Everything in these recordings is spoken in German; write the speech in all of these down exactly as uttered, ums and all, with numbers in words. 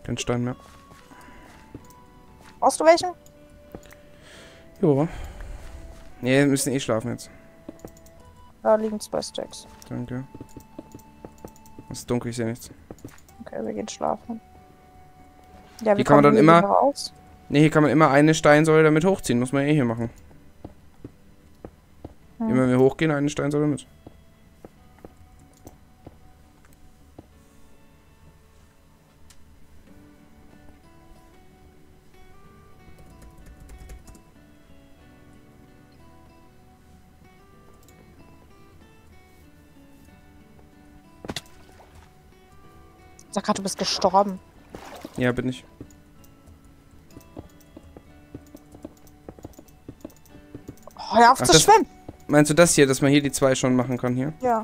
Den Stein mehr. Brauchst du welchen? Jo. Ne, wir müssen eh schlafen jetzt. Da liegen zwei Stacks. Danke. Es ist dunkel, ich sehe nichts. Okay, wir gehen schlafen. Ja, Hier kann man dann hier immer- wieder raus. Ne, hier kann man immer eine Steinsäule damit hochziehen. Muss man eh hier machen. Hm. Immer wenn wir hochgehen, eine Steinsäule mit. Sag grad, du bist gestorben. Ja, bin ich. Oh, hör auf Ach, zu das- schwimmen! Meinst du das hier, dass man hier die zwei schon machen kann hier? Ja.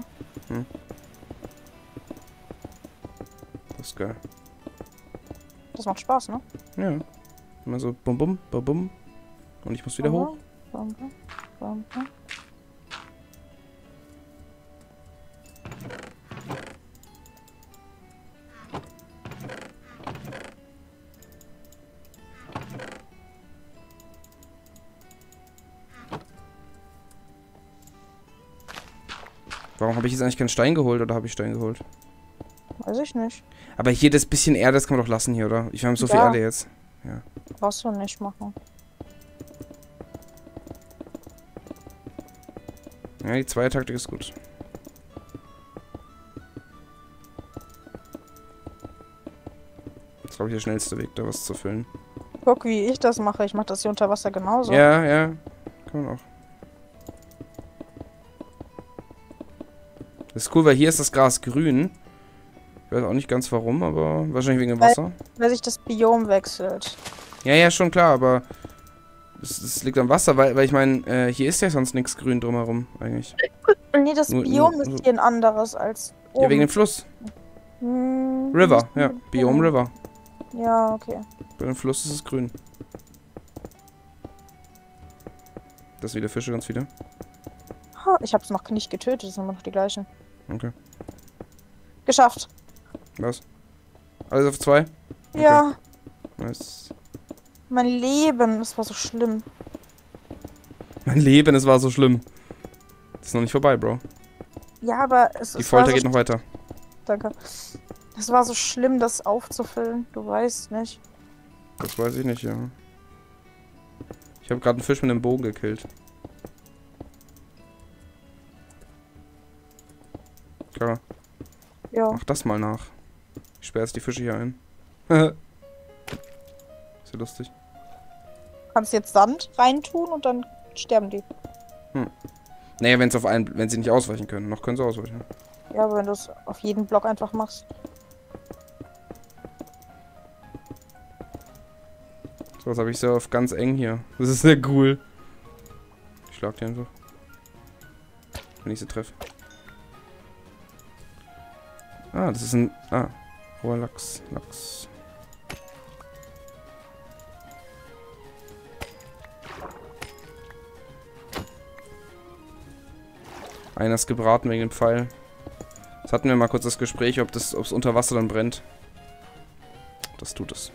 Das ist geil. Das macht Spaß, ne? Ja. Immer so bum bum, bum bum. Und ich muss wieder hoch. Bum, bum, bum, bum. Warum habe ich jetzt eigentlich keinen Stein geholt oder habe ich Stein geholt? Weiß ich nicht. Aber hier das bisschen Erde, das kann man doch lassen hier, oder? Ich habe so viel Ja. Erde jetzt. Ja. Brauchst du nicht machen. Ja, die Zweiertaktik ist gut. Das ist, glaube ich, der schnellste Weg, da was zu füllen. Guck, wie ich das mache. Ich mache das hier unter Wasser genauso. Ja, ja. Kann man auch. Das ist cool, weil hier ist das Gras grün. Ich weiß auch nicht ganz warum, aber wahrscheinlich wegen dem Weil- Wasser. Weil sich das Biom wechselt. Ja, ja, schon klar, aber das, das liegt am Wasser, weil, weil ich meine, äh, hier ist ja sonst nichts grün drumherum eigentlich. Nee, das Nur- Biom nur- ist hier ein anderes als oben. Ja, wegen dem Fluss. Hm, River, ja. Biom genau. River. Ja, okay. Bei dem Fluss ist es grün. Das sind wieder Fische, ganz viele. Ha, ich hab's noch nicht getötet, das sind immer noch die gleichen. Okay. Geschafft. Was? Alles auf zwei? Okay. Ja, Nice. mein Leben, das war so schlimm. Mein Leben, es war so schlimm. Das ist noch nicht vorbei, Bro. Ja, aber es, Die es war Folter so geht noch weiter. Danke. Es war so schlimm, das aufzufüllen. Du weißt nicht. Das weiß ich nicht, ja. Ich habe gerade einen Fisch mit einem Bogen gekillt. Klar, Ja. mach das mal nach. Ich sperre jetzt die Fische hier ein. Ist ja lustig. Kannst jetzt Sand reintun und dann sterben die. Naja, wenn es auf einen, wenn sie nicht ausweichen können. Noch können sie ausweichen. Ja, aber wenn du es auf jeden Block einfach machst. So, was habe ich so auf ganz eng hier. Das ist sehr cool. Ich schlag die einfach. Wenn ich sie treffe. Ah, das ist ein... Ah, roher Lachs. Lachs. Einer ist gebraten wegen dem Pfeil. Das hatten wir mal kurz das Gespräch, ob das, ob es unter Wasser dann brennt. Das tut es.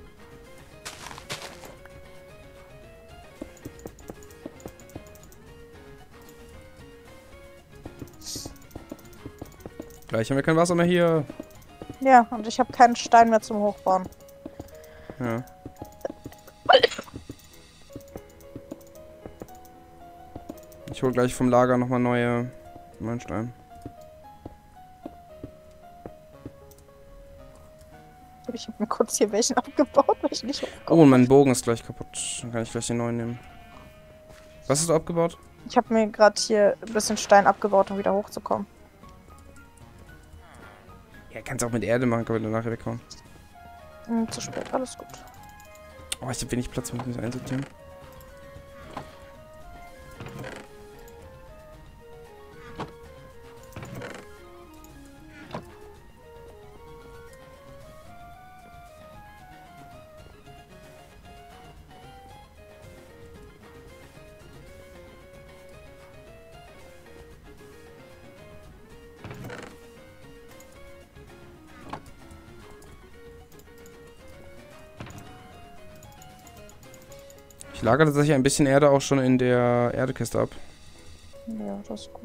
Gleich haben wir kein Wasser mehr hier. Ja, und ich habe keinen Stein mehr zum Hochbauen. Ja. Ich hol gleich vom Lager nochmal neue neuen Stein. Ich habe mir kurz hier welchen abgebaut, weil ich nicht hochkomme. Oh, und mein Bogen ist gleich kaputt. Dann kann ich gleich den neuen nehmen. Was hast du abgebaut? Ich habe mir gerade hier ein bisschen Stein abgebaut, um wieder hochzukommen. Ja, kannst auch mit Erde machen, kann man nachher weghauen. Hm, zu spät, alles gut. Oh, ich hab wenig Platz, um mich einsortieren. Ich lagere tatsächlich ein bisschen Erde auch schon in der Erdekiste ab. Ja, das ist gut.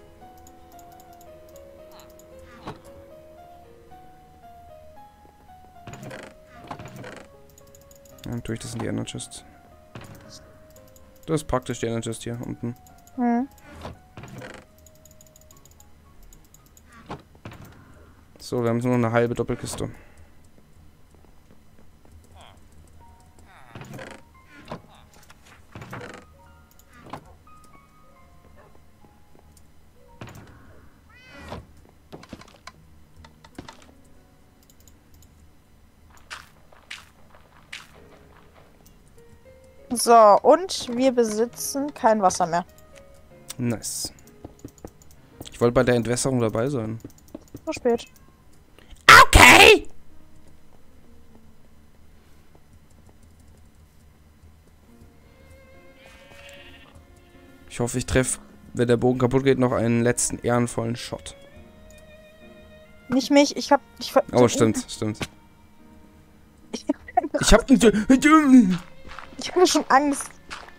Dann tue ich das in die Ender Chest. Das ist praktisch, die Ender Chest hier unten. Hm. So, wir haben nur noch eine halbe Doppelkiste. So, und wir besitzen kein Wasser mehr. Nice. Ich wollte bei der Entwässerung dabei sein. Zu spät. Okay! Ich hoffe, ich treffe, wenn der Bogen kaputt geht, noch einen letzten ehrenvollen Shot. Nicht mich, ich hab... Ich, Oh, stimmt, stimmt. Ich, Ich hab... ich habe schon Angst.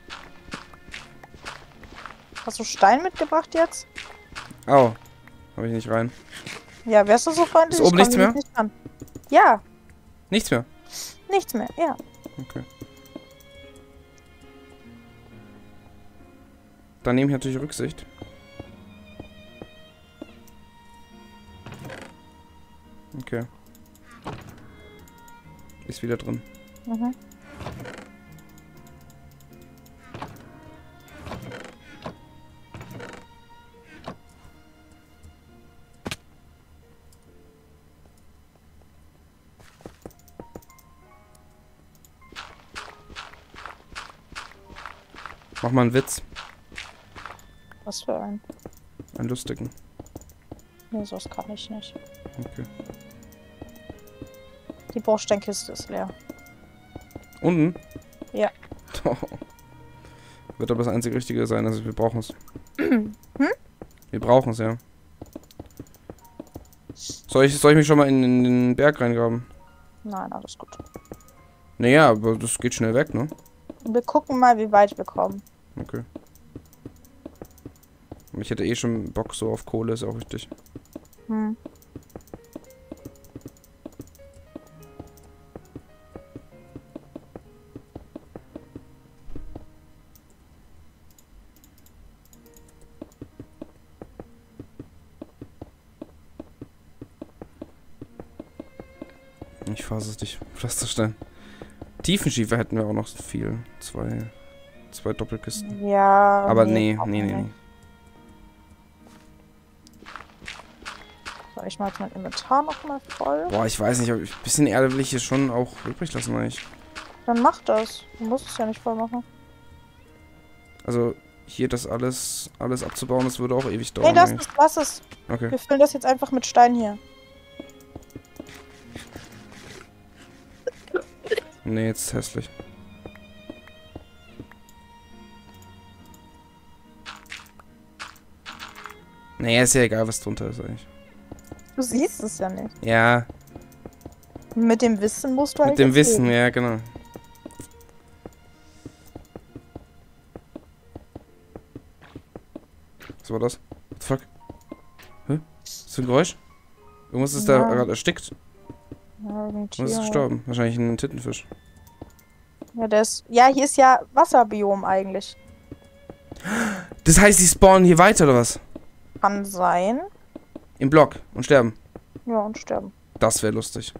Hast du Stein mitgebracht jetzt? Au. Hab ich nicht rein. Ja, wärst du so freundlich? Ist oben Ich nichts komm mehr? Nicht ran. Ja, Nichts mehr. nichts mehr, ja. Okay. Dann nehme ich natürlich Rücksicht. Okay. Ist wieder drin. Mhm. Mach mal einen Witz. Was für ein? Einen lustigen. Nee, sowas kann ich nicht. Okay. Die Bausteinkiste ist leer. Unten? Ja. Wird aber das einzige Richtige sein, also wir brauchen es. Hm? Wir brauchen es, ja. Soll ich, soll ich mich schon mal in, in den Berg reingraben? Nein, alles gut. Naja, aber das geht schnell weg, ne? Wir gucken mal, wie weit wir kommen. Okay. Ich hätte eh schon Bock so auf Kohle, ist auch richtig. Hm. Ich fasse es dich. Pflasterstein. Tiefenschiefer hätten wir auch noch viel. Zwei. Zwei Doppelkisten. Ja. Aber nee, brauchen nee, wir nee, nicht. nee. So, ich mache jetzt mein Inventar nochmal voll. Boah, ich weiß nicht, aber ein bisschen Erde will ich hier schon auch übrig lassen, eigentlich. Dann mach das. Du musst es ja nicht voll machen. Also, hier das alles, alles abzubauen, das würde auch ewig dauern. Nee, lass eigentlich. es, lass es. Okay. Wir füllen das jetzt einfach mit Stein hier. Nee, jetzt ist hässlich. Nee, ist ja egal, was drunter ist eigentlich. Du siehst es ja nicht. Ja, Mit dem Wissen musst du halt mit dem jetzt Wissen, leben. ja, genau. Was war das? What the fuck? Hä? Was ist für ein Geräusch? Irgendwas ist da Ja. gerade erstickt. Ja, irgendein Was ist Tier. gestorben? Wahrscheinlich ein Tintenfisch. Ja, der ist. Ja, hier ist ja Wasserbiom eigentlich. Das heißt, die spawnen hier weiter, oder was? Kann sein. Im Block und sterben. Ja, und sterben. Das wäre lustig.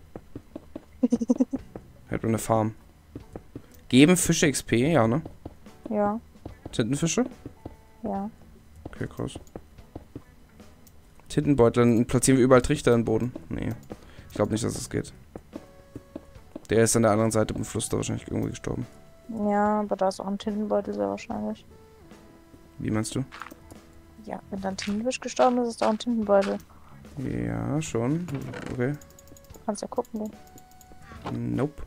Hätte man eine Farm. Geben Fische X P? Ja, ne? Ja, Tintenfische? ja. Okay, krass. Tintenbeutel, dann platzieren wir überall Trichter im Boden. Nee. Ich glaube nicht, dass das geht. Der ist an der anderen Seite im Fluss da wahrscheinlich irgendwie gestorben. Ja, aber da ist auch ein Tintenbeutel sehr wahrscheinlich. Wie meinst du? Ja, wenn dann ein Tintenfisch gestorben ist, ist da auch ein Tintenbeutel. Ja, schon. Okay. Kannst ja gucken, du. Nope.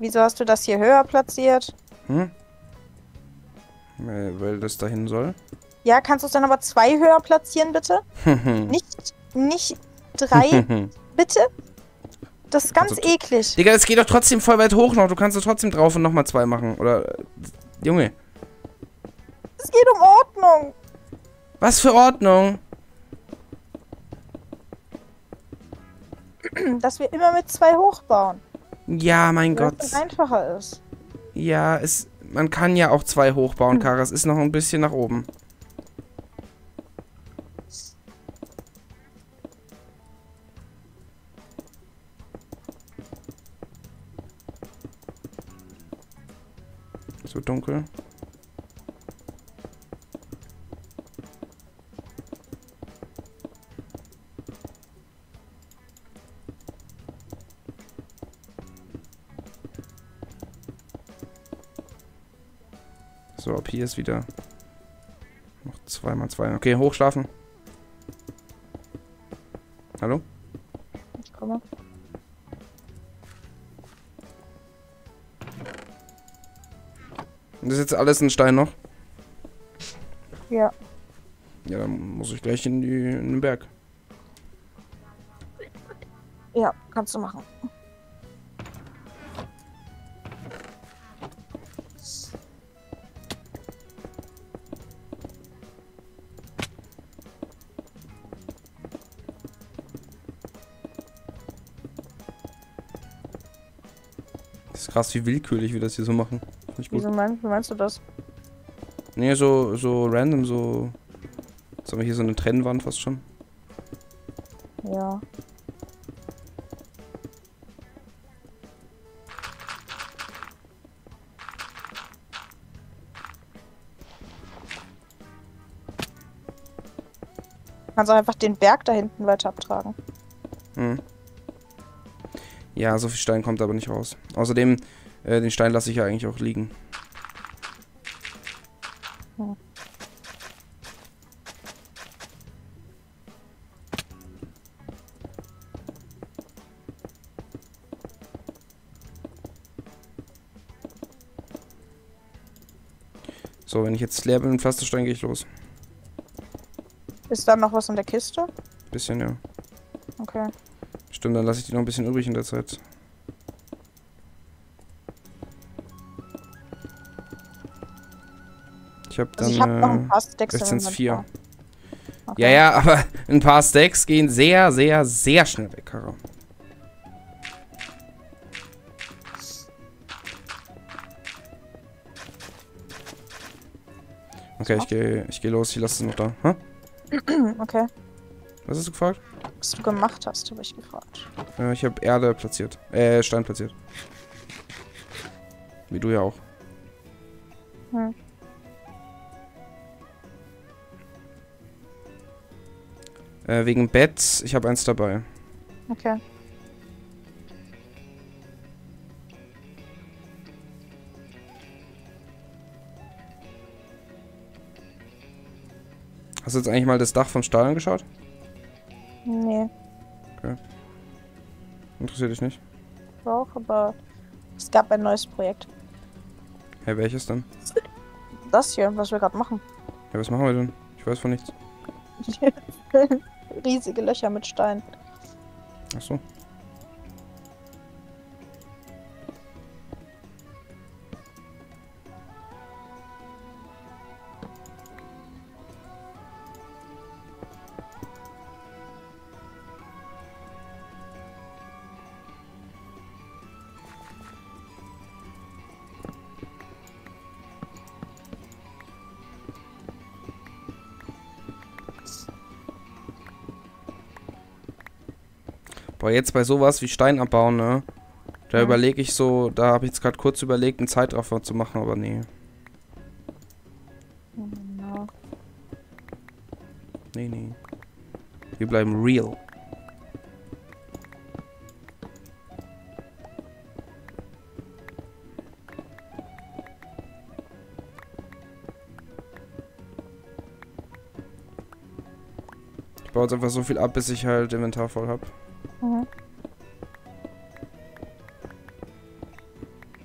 Wieso hast du das hier höher platziert? Hm? Weil weil das dahin soll. Ja, kannst du es dann aber zwei höher platzieren, bitte? Nicht, nicht drei, bitte? Das ist ganz Also, eklig. Digga, es geht doch trotzdem voll weit hoch noch. Du kannst doch trotzdem drauf und nochmal zwei machen. Oder. äh, Junge. Es geht um Ordnung. Was für Ordnung? Dass wir immer mit zwei hochbauen. Ja, mein Weil Gott. es dann einfacher ist. Ja, es. Man kann ja auch zwei hochbauen, Kara. Es ist noch ein bisschen nach oben. Es wird dunkel. So, ab hier ist wieder noch zwei mal zwei. Okay, hochschlafen. Hallo? Ich komme. Und das ist jetzt alles ein Stein noch? Ja. Ja, dann muss ich gleich in, die, in den Berg. Ja, kannst du machen. Das ist krass, wie willkürlich wir das hier so machen. Finde ich gut. Wieso mein, wie meinst du das? Nee, so, so random, so. Jetzt haben wir hier so eine Trennwand fast schon. Ja. Kannst auch einfach den Berg da hinten weiter abtragen. Hm. Ja, so viel Stein kommt aber nicht raus. Außerdem, äh, den Stein lasse ich ja eigentlich auch liegen. Hm. So, wenn ich jetzt leer bin mit Pflasterstein, gehe ich los. Ist da noch was in der Kiste? Bisschen, ja. Okay. Stimmt, dann lasse ich die noch ein bisschen übrig in der Zeit. Ich habe dann. Also ich habe noch ein äh, paar Stacks jetzt im sind's vier. Inventar. Okay. Ja, ja, aber ein paar Stacks gehen sehr, sehr, sehr schnell weg, Kara. Okay, ich gehe ich geh los, ich lasse es noch da. Hä? Okay. Was hast du gefragt? Was du gemacht hast, habe ich gefragt. Äh, ich habe Erde platziert. Äh, Stein platziert. Wie du ja auch. Hm. Äh, wegen Bett, ich habe eins dabei. Okay. Hast du jetzt eigentlich mal das Dach vom Stall angeschaut? Nee, Interessiert dich nicht? auch, aber es gab ein neues Projekt. Hä, welches denn? Das hier, was wir gerade machen. Ja, was machen wir denn? Ich weiß von nichts. Riesige Löcher mit Stein. Ach so. Boah, jetzt bei sowas wie Stein abbauen, ne? Da Ja. überlege ich so, da habe ich jetzt gerade kurz überlegt, einen Zeitraffer zu machen, aber nee. Genau. Nee, nee. Wir bleiben real. Ich baue jetzt einfach so viel ab, bis ich halt Inventar voll habe. Mhm.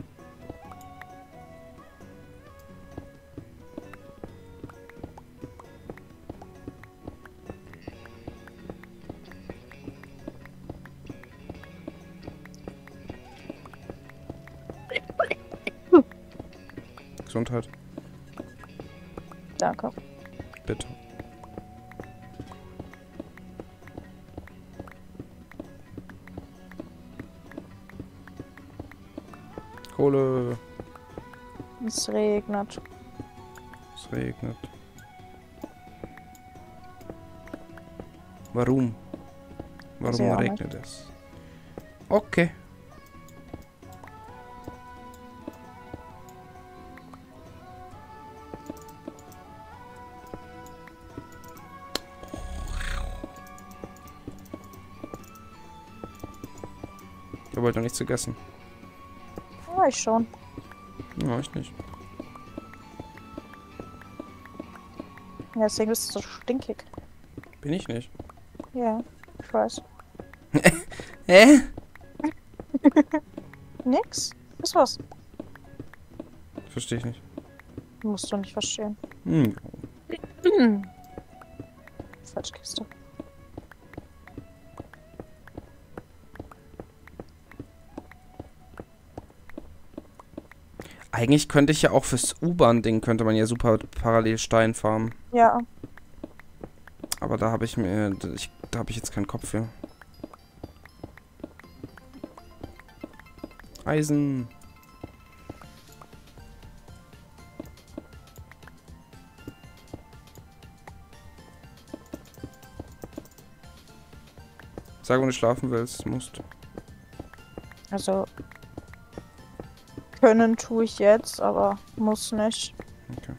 Gesundheit. Danke. Bitte. Kohle. Es regnet. Es regnet. Warum? Warum Weiß ich auch regnet es? Okay. Ich habe heute noch nichts gegessen. Ja, ich schon. Ja, ich nicht. Ja, deswegen bist du so stinkig. Bin ich nicht. Ja, ich weiß. Hä? Nix? Ist was? Verstehe ich nicht. Musst du nicht verstehen. Hm. Falsche Kiste. Eigentlich könnte ich ja auch fürs U-Bahn-Ding könnte man ja super parallel Stein farmen. Ja. Aber da habe ich mir, ich, da habe ich jetzt keinen Kopf für. Eisen. Sag, wenn du schlafen willst, musst. Also. Können tue ich jetzt, aber muss nicht. Okay.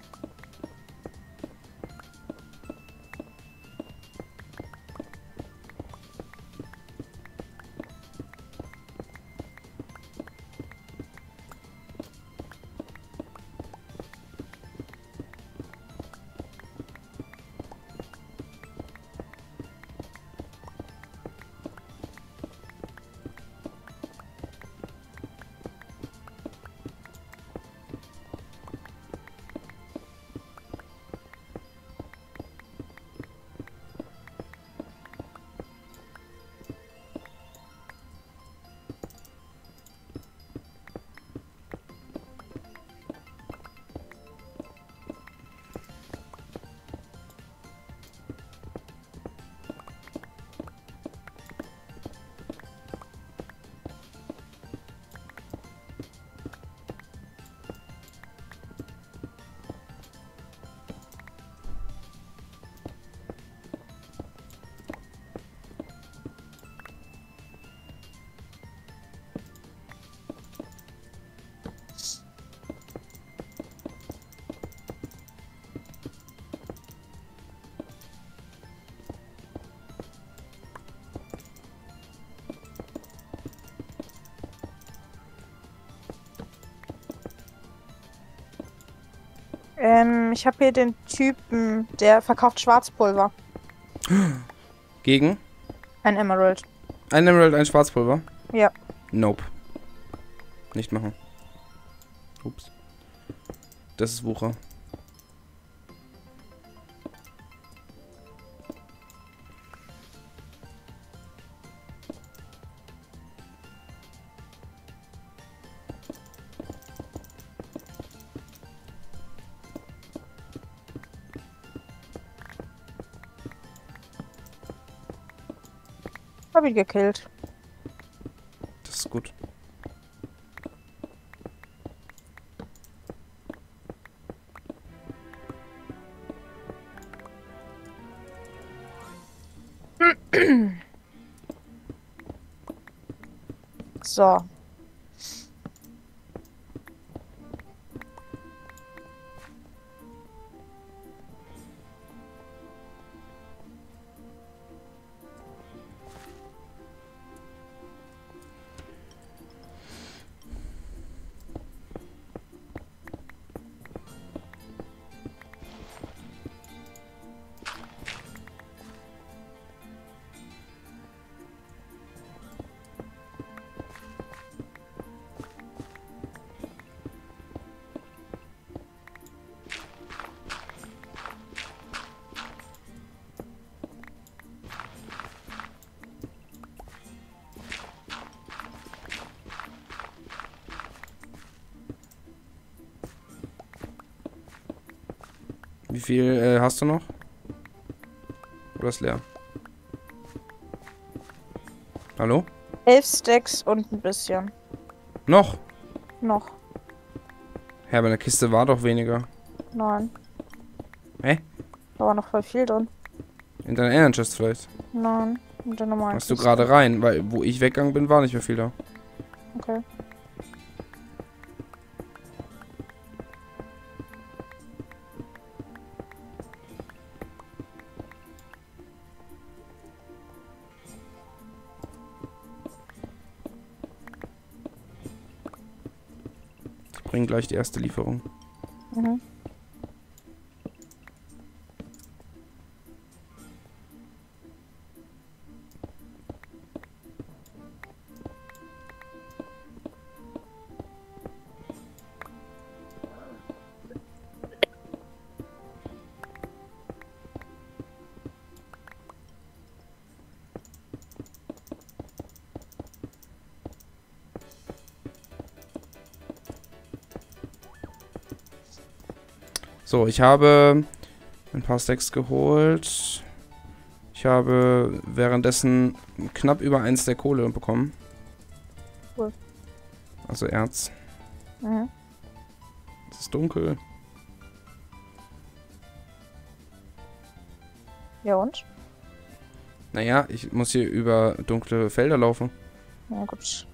Ähm, ich habe hier den Typen, der verkauft Schwarzpulver. Gegen? Ein Emerald. Ein Emerald, ein Schwarzpulver? Ja. Nope. Nicht machen. Ups. Das ist Wucher. Hab ihn gekillt. Das ist gut. So. viel äh, hast du noch? Oder ist leer? Hallo? Elf Stacks und ein bisschen. Noch? Noch. Ja, aber in der Kiste war doch weniger. Nein. Hä? Da war noch voll viel drin. In deiner Iron Chest vielleicht? Nein. Mit der normalen Hast du Kiste. gerade rein? Weil, wo ich weggegangen bin, war nicht mehr viel da. Okay. Ich bringe gleich die erste Lieferung. Mhm. So, ich habe ein paar Stacks geholt. Ich habe währenddessen knapp über eins der Kohle bekommen. Cool. Also Erz. Mhm. Es ist dunkel. Ja und? Naja, ich muss hier über dunkle Felder laufen. Ja gut.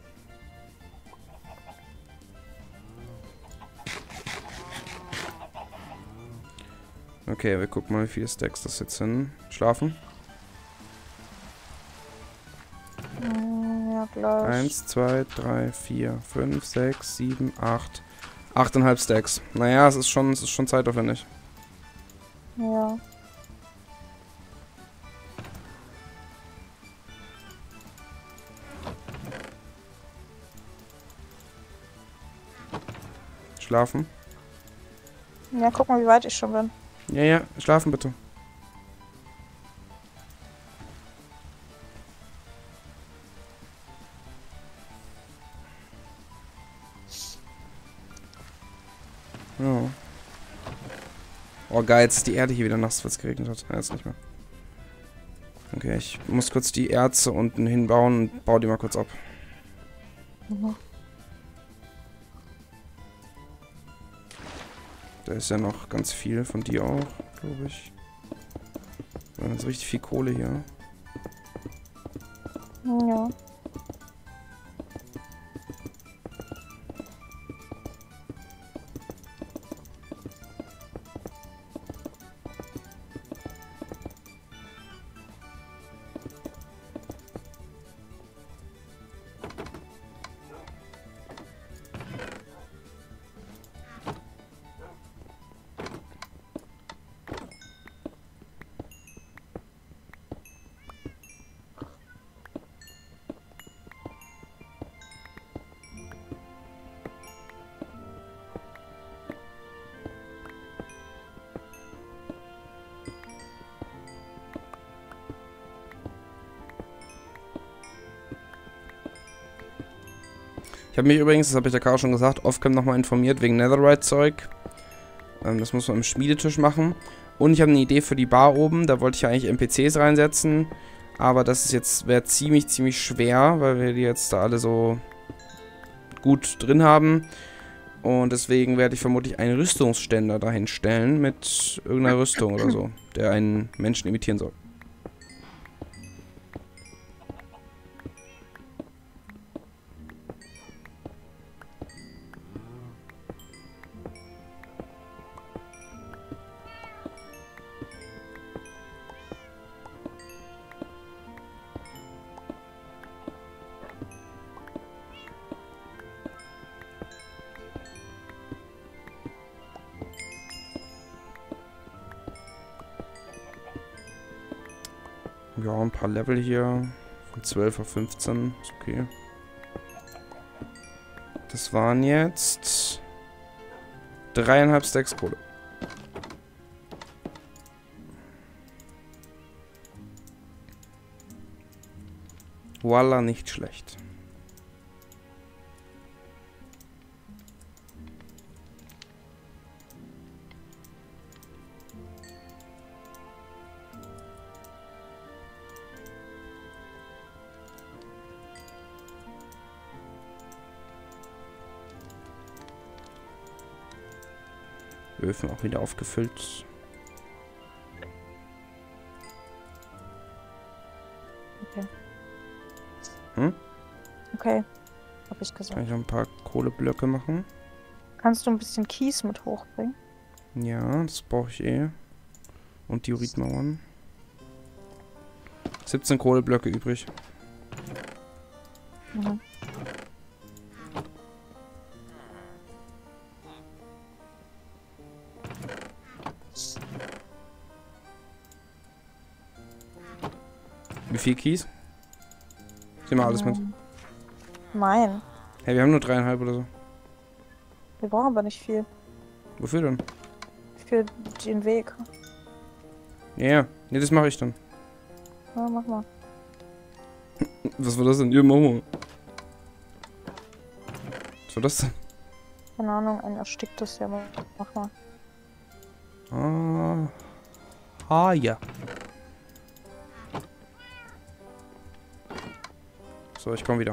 Okay, wir gucken mal, wie viele Stacks das jetzt sind. Schlafen. Mm, ja, gleich. Eins, zwei, drei, vier, fünf, sechs, sieben, acht. Achteinhalb Stacks. Naja, es ist schon, es ist schon zeitaufwendig. Ja. Schlafen. Ja, guck mal, wie weit ich schon bin. Ja, ja, schlafen bitte. Ja. Oh geil, jetzt ist die Erde hier wieder nass, weil es geregnet hat. Ja, jetzt nicht mehr. Okay, ich muss kurz die Erze unten hinbauen und baue die mal kurz ab. Mhm. Da ist ja noch ganz viel von dir auch, glaube ich. Da ist richtig viel Kohle hier. Ja. Ich habe mich übrigens, das habe ich der Caro schon gesagt, off-cam nochmal informiert wegen Netherite-Zeug. Ähm, das muss man im Schmiedetisch machen. Und ich habe eine Idee für die Bar oben. Da wollte ich ja eigentlich N P Cs reinsetzen. Aber das ist jetzt, wäre ziemlich, ziemlich schwer, weil wir die jetzt da alle so gut drin haben. Und deswegen werde ich vermutlich einen Rüstungsständer dahin stellen mit irgendeiner Rüstung oder so, der einen Menschen imitieren soll. Ja, ein paar Level hier. Von zwölf auf fünfzehn. Ist okay. Das waren jetzt dreieinhalb Stacks Kohle. Voila, nicht schlecht. Öfen auch wieder aufgefüllt. Okay. Hm? Okay, hab ich Kann gesagt. ich noch ein paar Kohleblöcke machen? Kannst du ein bisschen Kies mit hochbringen? Ja, das brauche ich eh. Und Dioritmauern. siebzehn Kohleblöcke übrig. Mhm. Wie viel Kies? Sieh mal alles mit. Ähm, Nein, Hey, wir haben nur dreieinhalb oder so. wir brauchen aber nicht viel Wofür denn? für den Weg. Ja, ja. Nee, das mache ich dann. Ja, mach mal. Was war das denn? Ja, mach mal. Was war das denn? Keine Ahnung, ein ersticktes, ja, mach mal. Ah. Ah, ja. So, ich komme wieder.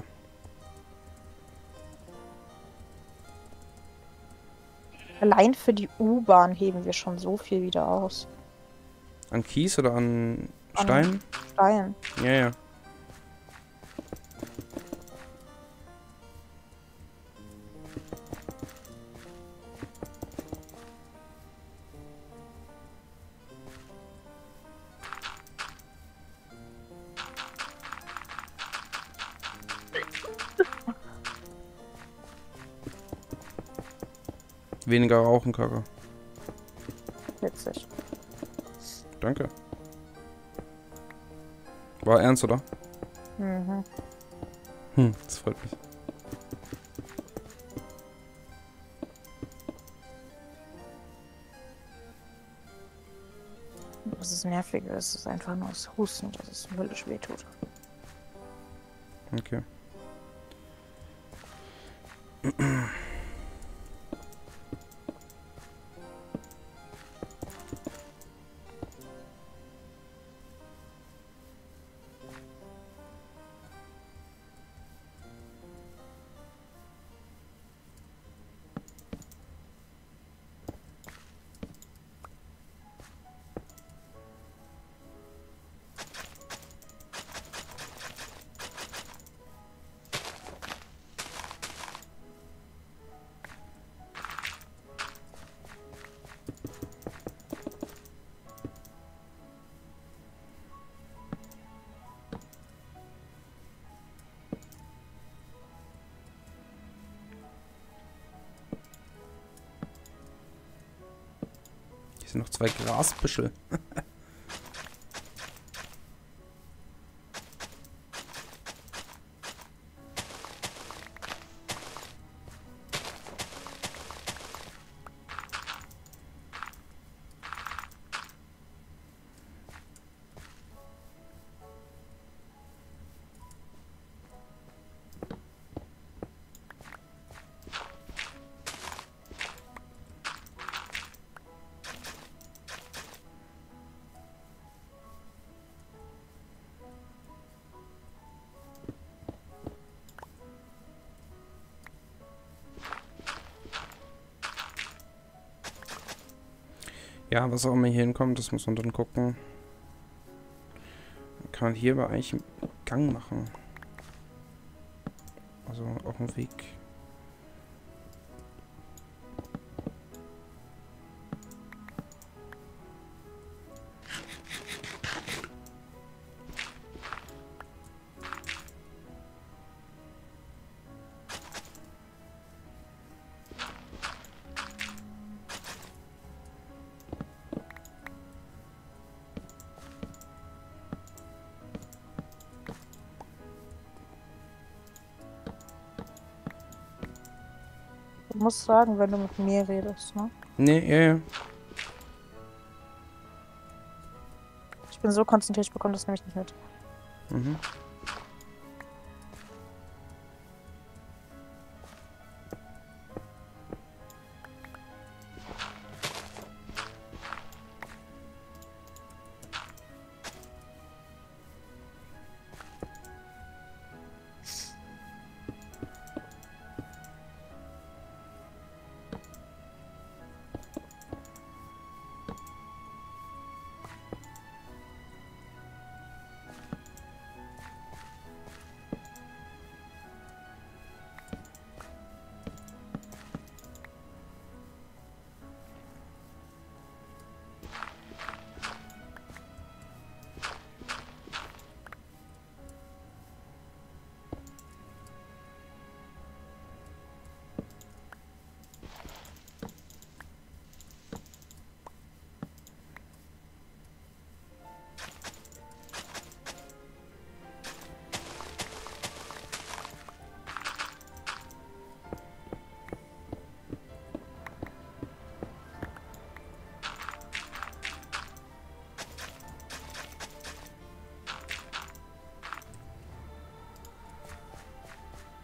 Allein für die U-Bahn heben wir schon so viel wieder aus. An Kies oder an An Stein? Stein. Ja, ja. Weniger rauchen, Kaka. Witzig. Danke. War ernst, oder? Mhm. Hm, das freut mich. Das ist nervig, es ist einfach nur das Husten, dass es höllisch wehtut. Okay. Hier sind noch zwei Grasbüschel. Ja, was auch immer hier hinkommt, das muss man dann gucken. Man kann hier aber eigentlich einen Gang machen. Also auch einen Weg. Du musst sagen, wenn du mit mir redest, ne? Nee, ja, ja. Ich bin so konzentriert, ich bekomme das nämlich nicht mit. Mhm.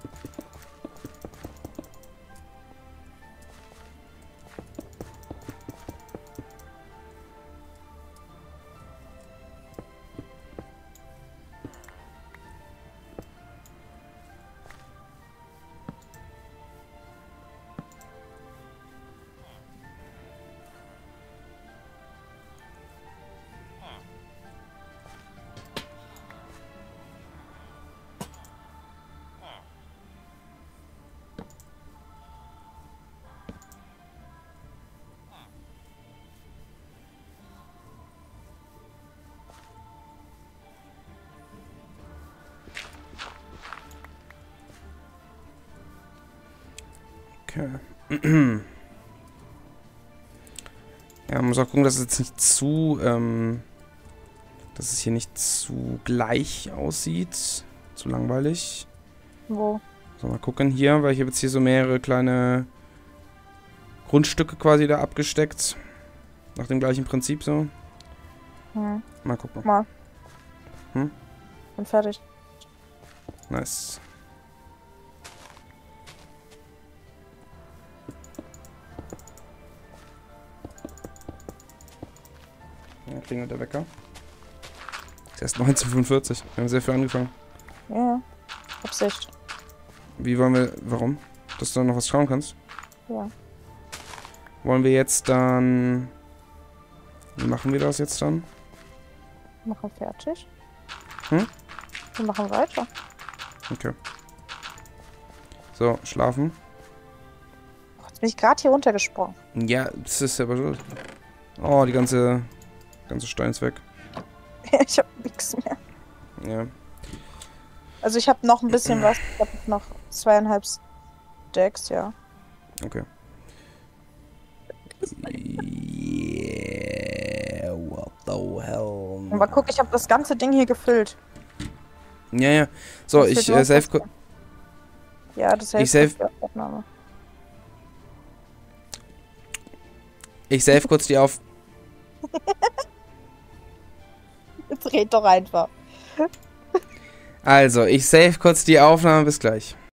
Okay. Ja, man muss auch gucken, dass es jetzt nicht zu, ähm, dass es hier nicht zu gleich aussieht. Zu langweilig. Wo? So, mal gucken hier, weil ich habe jetzt hier so mehrere kleine Grundstücke quasi da abgesteckt. Nach dem gleichen Prinzip so. Hm. Mal gucken. Mal. Hm? Bin fertig. Nice. Ja, klingelt der Wecker. Es ist erst neunzehnhundertfünfundvierzig. Wir haben sehr viel angefangen. Ja, ja. Absicht. Wie wollen wir... Warum? Dass du da noch was schauen kannst? Ja. Wollen wir jetzt dann... Wie machen wir das jetzt dann? Wir machen fertig. Hm? Wir machen weiter. Okay. So, schlafen. Oh, jetzt bin ich gerade hier runtergesprungen. Ja, das ist selber schuld. Oh, die ganze... ganze Stein ist weg. Ich hab nichts mehr. Ja. Also ich habe noch ein bisschen was. Ich habe noch zweieinhalb Stacks, ja. Okay. Yeah, what the hell? Aber guck, ich habe das ganze Ding hier gefüllt. Ja, ja. So, Das ich wird äh, save... was- ku- Ja, das Ich hilft save- für die Aufnahme. Ich save kurz die auf... Jetzt red doch einfach. Also, ich save kurz die Aufnahme. Bis gleich.